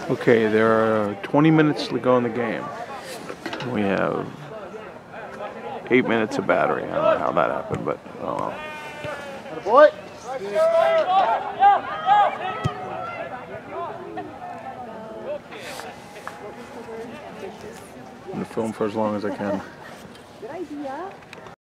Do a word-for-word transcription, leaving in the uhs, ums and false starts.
Okay, there are twenty minutes to go in the game. We have eight minutes of battery. I don't know how that happened, but oh well. Boy. I'm gonna film for as long as I can. Good idea.